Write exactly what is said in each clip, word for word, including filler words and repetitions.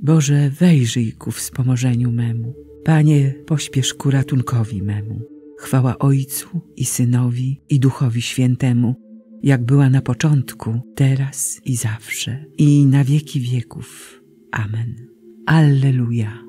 Boże, wejrzyj ku wspomożeniu memu. Panie, pośpiesz ku ratunkowi memu. Chwała Ojcu i Synowi i Duchowi Świętemu, jak była na początku, teraz i zawsze, i na wieki wieków. Amen. Alleluja.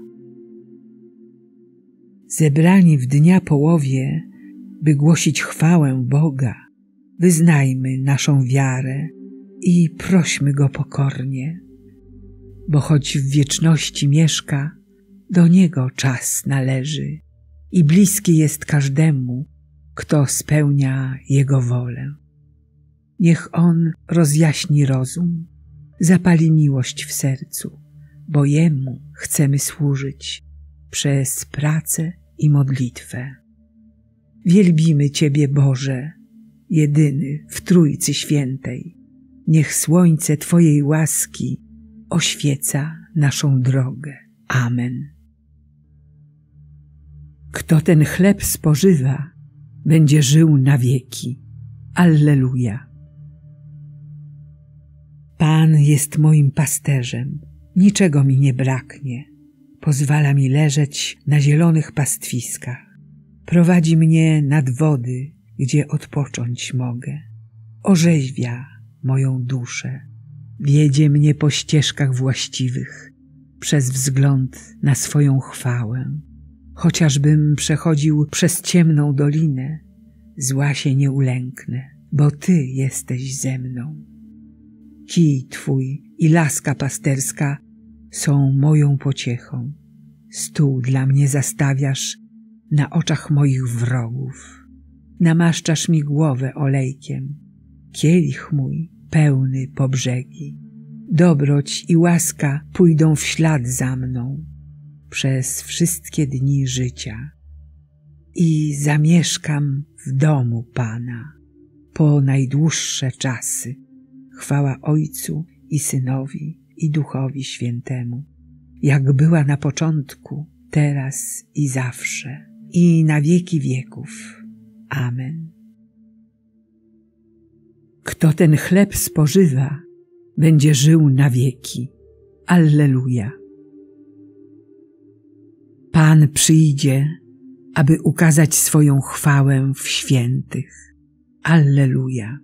Zebrani w dnia połowie, by głosić chwałę Boga, wyznajmy naszą wiarę i prośmy Go pokornie, bo choć w wieczności mieszka, do Niego czas należy i bliski jest każdemu, kto spełnia Jego wolę. Niech On rozjaśni rozum, zapali miłość w sercu, bo Jemu chcemy służyć przez pracę i modlitwę. Wielbimy Ciebie, Boże, jedyny w Trójcy Świętej. Niech słońce Twojej łaski oświeca naszą drogę. Amen. Kto ten chleb spożywa, będzie żył na wieki. Alleluja. Pan jest moim pasterzem, niczego mi nie braknie. Pozwala mi leżeć na zielonych pastwiskach. Prowadzi mnie nad wody, gdzie odpocząć mogę. Orzeźwia moją duszę. Wiedzie mnie po ścieżkach właściwych, przez wzgląd na swoją chwałę. Chociażbym przechodził przez ciemną dolinę, zła się nie ulęknę, bo Ty jesteś ze mną. Kij Twój i laska pasterska są moją pociechą. Stół dla mnie zastawiasz na oczach moich wrogów. Namaszczasz mi głowę olejkiem, kielich mój pełny po brzegi. Dobroć i łaska pójdą w ślad za mną przez wszystkie dni życia i zamieszkam w domu Pana po najdłuższe czasy. Chwała Ojcu i Synowi i Duchowi Świętemu, jak była na początku, teraz i zawsze, i na wieki wieków. Amen. Kto ten chleb spożywa, będzie żył na wieki. Alleluja. Pan przyjdzie, aby ukazać swoją chwałę w świętych. Alleluja.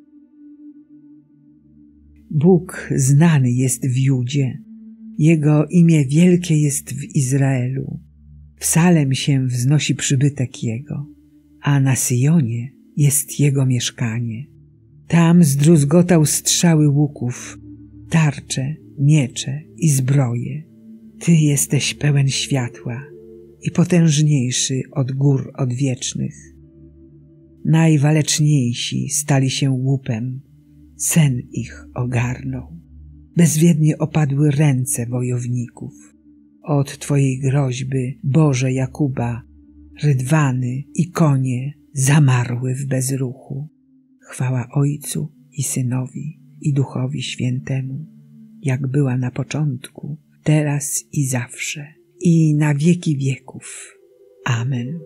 Bóg znany jest w Judzie, Jego imię wielkie jest w Izraelu. W Salem się wznosi przybytek Jego, a na Syjonie jest Jego mieszkanie. Tam zdruzgotał strzały łuków, tarcze, miecze i zbroje. Ty jesteś pełen światła i potężniejszy od gór odwiecznych. Najwaleczniejsi stali się łupem, sen ich ogarnął. Bezwiednie opadły ręce wojowników. Od Twojej groźby, Boże Jakuba, rydwany i konie zamarły w bezruchu. Chwała Ojcu i Synowi i Duchowi Świętemu, jak była na początku, teraz i zawsze, i na wieki wieków. Amen.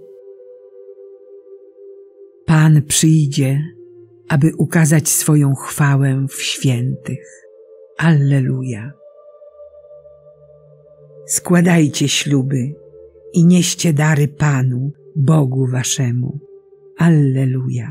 Pan przyjdzie, aby ukazać swoją chwałę w świętych. Alleluja. Składajcie śluby i nieście dary Panu, Bogu waszemu. Alleluja.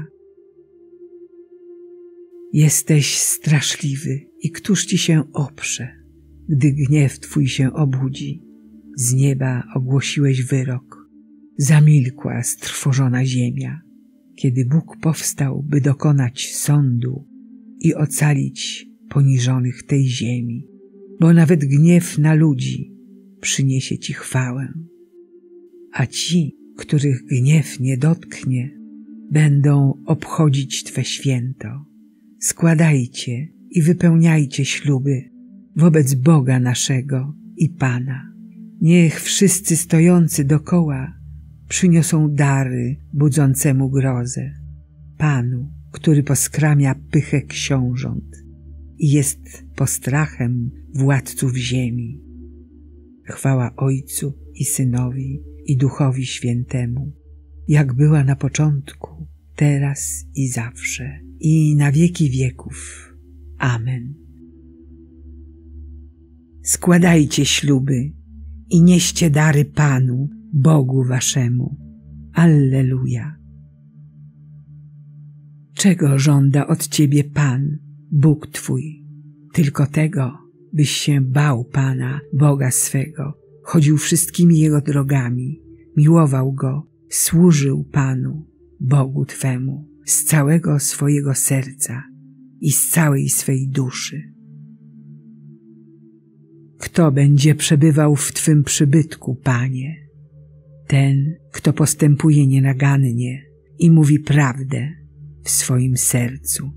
Jesteś straszliwy i któż ci się oprze, gdy gniew Twój się obudzi? Z nieba ogłosiłeś wyrok, zamilkła strwożona ziemia, kiedy Bóg powstał, by dokonać sądu i ocalić poniżonych tej ziemi, bo nawet gniew na ludzi przyniesie Ci chwałę, a ci, których gniew nie dotknie, będą obchodzić Twe święto. Składajcie i wypełniajcie śluby wobec Boga naszego i Pana. Niech wszyscy stojący dokoła przyniosą dary budzącemu grozę, Panu, który poskramia pychę książąt i jest postrachem władców ziemi. Chwała Ojcu i Synowi i Duchowi Świętemu, jak była na początku, teraz i zawsze, i na wieki wieków. Amen. składajcie śluby i nieście dary Panu, Bogu waszemu. Alleluja. Czego żąda od ciebie Pan, Bóg twój? Tylko tego, byś się bał Pana, Boga swego, chodził wszystkimi Jego drogami, miłował Go, służył Panu, Bogu twemu, z całego swojego serca i z całej swej duszy. Kto będzie przebywał w Twym przybytku, Panie? Ten, kto postępuje nienagannie i mówi prawdę w swoim sercu.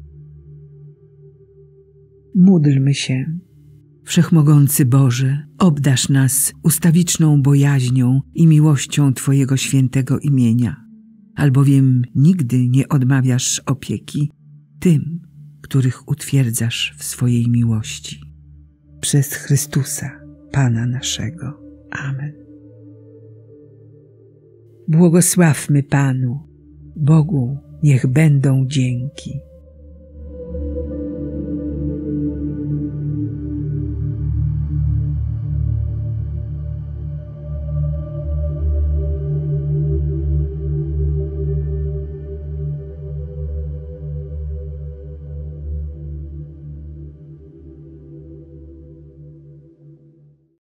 Módlmy się. Wszechmogący Boże, obdarz nas ustawiczną bojaźnią i miłością Twojego świętego imienia, albowiem nigdy nie odmawiasz opieki tym, których utwierdzasz w swojej miłości. Przez Chrystusa, Pana naszego. Amen. Błogosławmy Panu, Bogu niech będą dzięki.